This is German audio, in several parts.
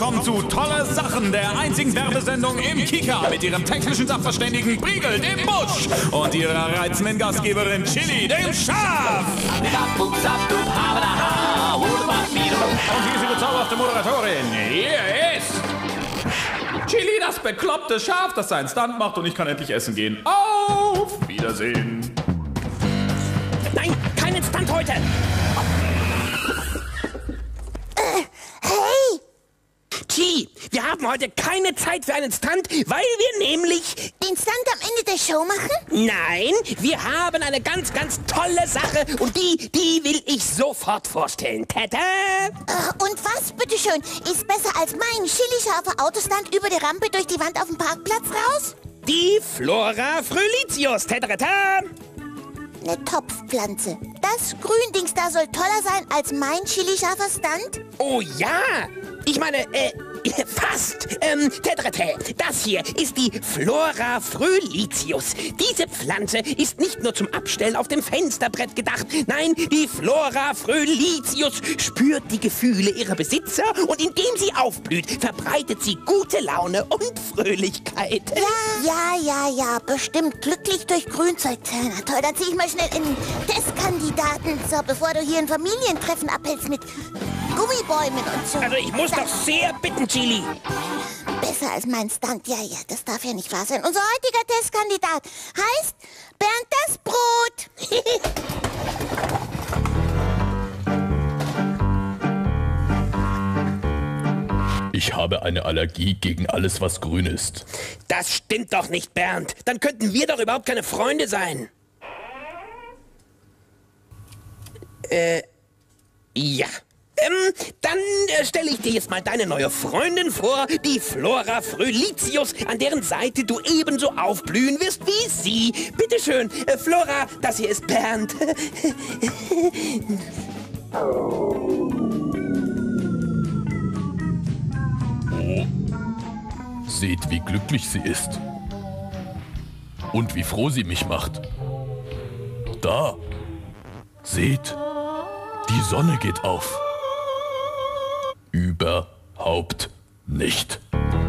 willkommen zu Tolle Sachen, der einzigen Werbesendung im Kika mit ihrem technischen Sachverständigen Briegel, dem Busch, und ihrer reizenden Gastgeberin Chili, dem Schaf. Und hier ist ihre zauberhafte Moderatorin. Hier ist Chili, das bekloppte Schaf, das seinen Stunt macht, und ich kann endlich essen gehen. Auf Wiedersehen. Nein, keinen Stunt heute! Hey! Chili, wir haben heute keine Zeit für einen Stunt, weil wir nämlich... Den Stunt am Ende der Show machen? Nein, wir haben eine ganz, ganz tolle Sache und die will ich sofort vorstellen. Tada! Und was, bitteschön, ist besser als mein chilischarfer Autostunt über die Rampe durch die Wand auf dem Parkplatz raus? Die Flora Fröhlizius. Tada! Eine Topfpflanze. Das Gründings da soll toller sein als mein chilischarfer Stunt? Oh ja! Ich meine, fast. Das hier ist die Flora Fröhlizius. Diese Pflanze ist nicht nur zum Abstellen auf dem Fensterbrett gedacht. Nein, die Flora Fröhlizius spürt die Gefühle ihrer Besitzer und indem sie aufblüht, verbreitet sie gute Laune und Fröhlichkeit. Ja, bestimmt glücklich durch Grünzeug. Na toll, dann zieh ich mal schnell in den Testkandidaten. So, bevor du hier ein Familientreffen abhältst mit Gummibäumen und so. Also ich muss doch sehr bitten, Chili. Besser als mein Stunt. Ja, das darf ja nicht wahr sein. Unser heutiger Testkandidat heißt Bernd das Brot. Ich habe eine Allergie gegen alles, was grün ist. Das stimmt doch nicht, Bernd. Dann könnten wir doch überhaupt keine Freunde sein. Ja. Dann stelle ich dir jetzt mal deine neue Freundin vor, die Flora Fröhlizius, an deren Seite du ebenso aufblühen wirst wie sie. Bitteschön, Flora, das hier ist Bernd. Oh. Seht, wie glücklich sie ist. Und wie froh sie mich macht. Da. Seht, die Sonne geht auf. Überhaupt nicht.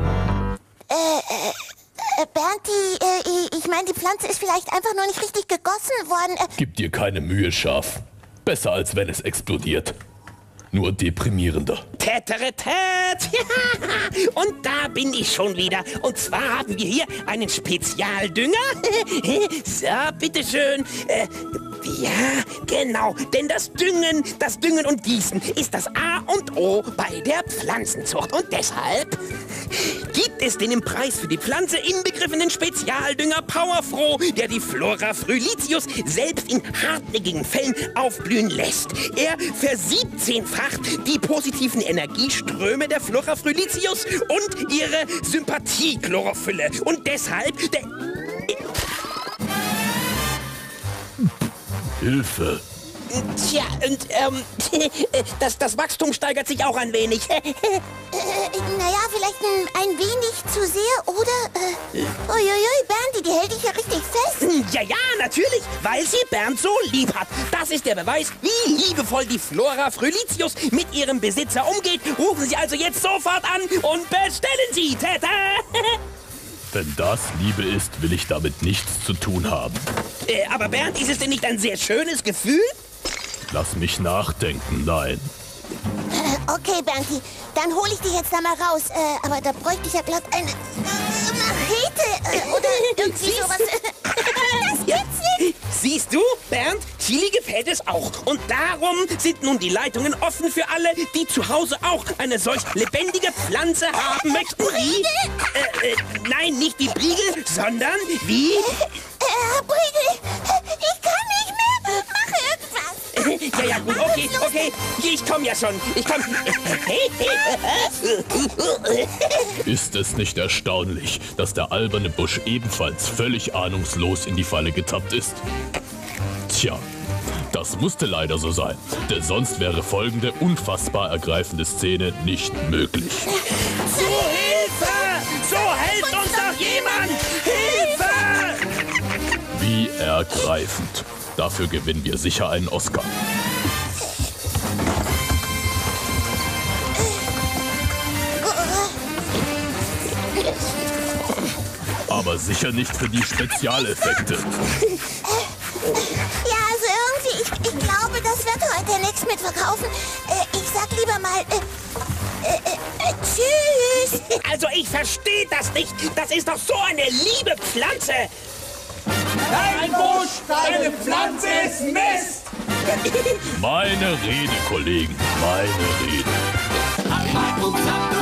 Bernd, ich meine, die Pflanze ist vielleicht einfach nur nicht richtig gegossen worden. Gib dir keine Mühe, Schaf. Besser, als wenn es explodiert. Nur deprimierender. Täteretet! Und da bin ich schon wieder. Und zwar haben wir hier einen Spezialdünger. So, bitteschön. Ja, genau. Denn das Düngen und Gießen ist das A und O bei der Pflanzenzucht. Und deshalb gibt es den im Preis für die Pflanze inbegriffenen Spezialdünger Powerfroh, der die Flora Fröhlizius selbst in hartnäckigen Fällen aufblühen lässt. Er versiebzehnfacht die positiven Energieströme der Flora Fröhlizius und ihre Sympathie-Chlorophylle. Und deshalb... Hilfe! Tja, und das Wachstum steigert sich auch ein wenig. Naja, vielleicht ein wenig zu sehr, oder? Uiuiui, Bernd, die hält dich ja richtig fest. Ja, natürlich, weil sie Bernd so lieb hat. Das ist der Beweis, wie liebevoll die Flora Fröhlizius mit ihrem Besitzer umgeht. Rufen Sie also jetzt sofort an und bestellen Sie. Tata! Wenn das Liebe ist, will ich damit nichts zu tun haben. Aber Bernd, ist es denn nicht ein sehr schönes Gefühl? Lass mich nachdenken, nein. Okay, Bernti, dann hole ich dich jetzt da mal raus. Aber da bräuchte ich ja glatt eine Machete oder irgendwie sowas. Das gibt's nicht. Siehst du, Bernd, Chili gefällt es auch. Und darum sind nun die Leitungen offen für alle, die zu Hause auch eine solch lebendige Pflanze haben möchten. Wie? Nein, nicht wie Briegel, sondern wie... Briegel, ich kann nicht mehr. Mach irgendwas. Ja, gut, okay. Ich komm ja schon. Ist es nicht erstaunlich, dass der alberne Busch ebenfalls völlig ahnungslos in die Falle getappt ist? Tja, das musste leider so sein, denn sonst wäre folgende unfassbar ergreifende Szene nicht möglich. Zu Hilfe! So helft uns doch jemand! Hilfe! Wie ergreifend. Dafür gewinnen wir sicher einen Oscar. Aber sicher nicht für die Spezialeffekte. Ja, also irgendwie, ich glaube, das wird heute nichts mit verkaufen. Ich sag lieber mal, tschüss. Also ich verstehe das nicht. Das ist doch so eine liebe Pflanze. Dein Busch, deine Pflanze ist Mist! Meine Rede, Kollegen, meine Rede.